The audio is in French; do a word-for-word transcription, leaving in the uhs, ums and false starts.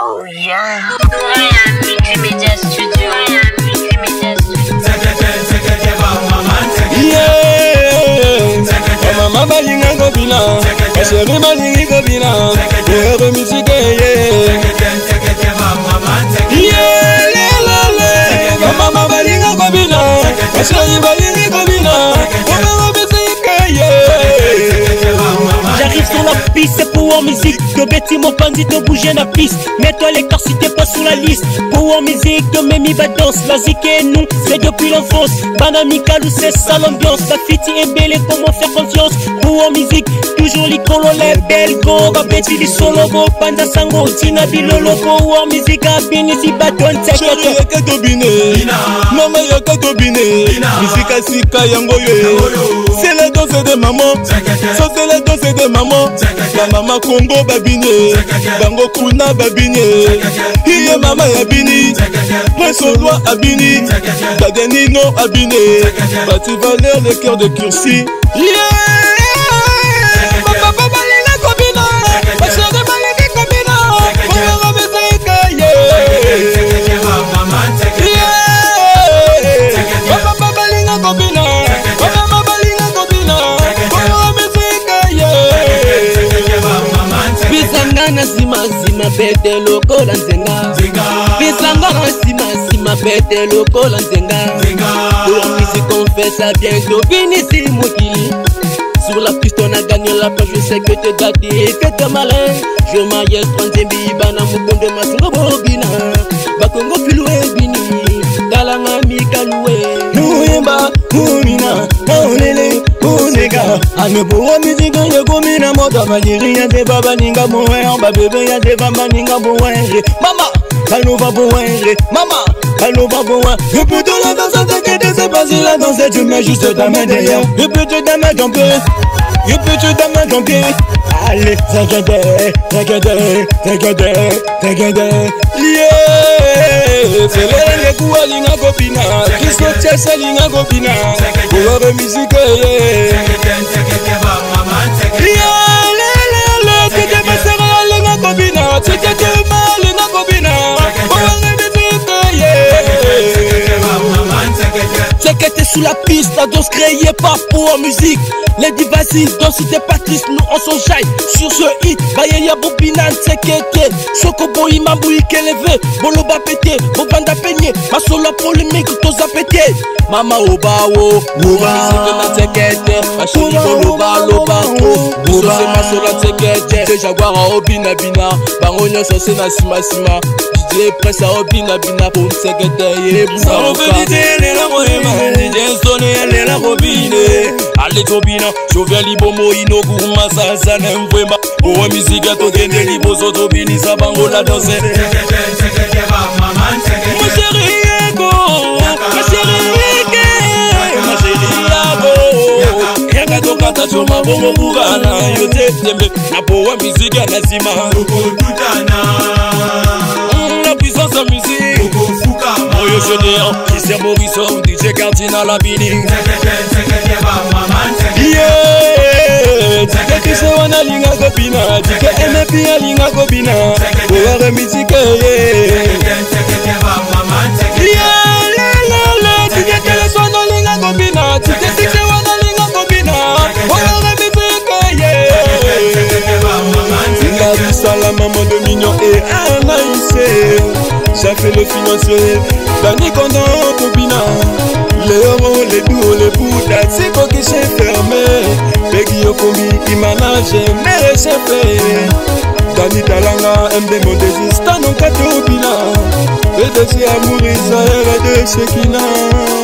Oh yeah. Multimedia Studio. Multimedia Studio. Yeah. Mama balinga gobina. Chérie balinga gobina. Heure musique yeah. Yeah. Mama balinga gobina. Chérie balinga gobina. Heure musique yeah. J'arrive sur la piste pour en musique. De Betty mon bandit de bouger la piste. Mets-toi l'écart si t'es pas sur la liste. Pour en musique de Memi va danse. La zik et nous, c'est depuis l'enfance. Banami Kalou c'est ça l'ambiance. La fiti est belle et comment faire confiance. Pour en musique, toujours l'icolo les belles go. Ba Betty li solo go. Panda sango, tina bilolo go. Pour en musique à bini si baton t'es chérie yaka tobine. Mama yaka tobine. Musique à sika yango yo. C'est la danse de maman. Ça c'est la danse de maman. La maman Congo babine. Bango kuna babine. Hiye mama yabini. Prince au roi abini. Baganino abine. Bati Valère le cœur de Cursi. Yeah. Papa balina kobina. Bachade balina kobina. Pour musique yeah. Papa balina kobina. Papa balina kobina. Pour musique yeah. Bisangana sima sima bete loko la nzenga. Bisangana sima sima bete loko la nzenga. Pour musique on fait ça bientôt. Fini si mokili. Sur la piste on a gagné la page. Je sais que t'es gâté et que t'es malin. Je m'aille troisième bibana mukonde masungo bobina. Bakongo filoué bini. Talanga mikaloué. Nouyemba, Moumina, Naolele, Onega. Ameboa musique ya komina moto banyiri ya de baba ninga boen, ba bébé ya de baba ninga boen. Mama, Kalova boen, mama, Kalova boen. Je peux te la danse, t'inquiète, c'est pas si la danse, tu mets juste ta main derrière. Je peux te ta main ton pied, je peux te ta main ton pied. Allez, t'inquiète, t'inquiète, t'inquiète, t'inquiète. Yeah, c'est les coups à l'inga copina. Christo Tchessa l'inga copina. Pour la musique, yeah. Yeah, le, le, le, tu te mets serré à l'inga copina. Tu te te mal l'inga copina. Pour la musique, yeah. C'est que t'es sous la piste, la danse créée pas pour en musique. Les divasifs, danse t'es pas triste, nous on s'enjaille sur ce hit. Bayaya Bobinan, c'est que t'es Chocobo, Imamboui, Kélevé, Boloba pété, Bobanda peigné, ma solo polémique, t'os a pété. Mama Oba, oh, Oba, c'est que t'es ma chérie, Boloba, Loba, oh, Oba, c'est ma solo, c'est que t'es. C'est Jaguar, Obina, Bina, Bangonia, c'est na Sima, Sima. J'ai presse à Obina, Bina, pour me secrétaire. Ça on veut dire, elle est la moyenne, j'ai sonné, elle est la robine. Allez, Tobina. Chovia libomo inogu masasa nemvwema. Owe musique to gende libozo tobini sabango la danse. Ma chérie yako, ma chérie yake, ma chérie yako. Yaka to kata choma bongo bugana yote tembe. Na powe musique nazima. La puissance de musique. Moyo Généant, Christian Morisson, D J Cardinal la bini. Yeah, tika kise wana linga gobina, tika M P a linga gobina. Pour musique yeah. Yeah, la la la, tika kile swana linga gobina, tika kise wana linga gobina. Pour musique yeah. La vista la maman de Mignon et Anaïsé. Ça fait le financier, Dani Condon Tobina. Les euros, les douaux, les bouddhas, c'est quoi qui s'est fermé. Peggy Yokomi, il manage, mais c'est fait. Dani Talanga, M D Mondesi, Stanon Katobina. Et de ses amours, Israël et de Shekina.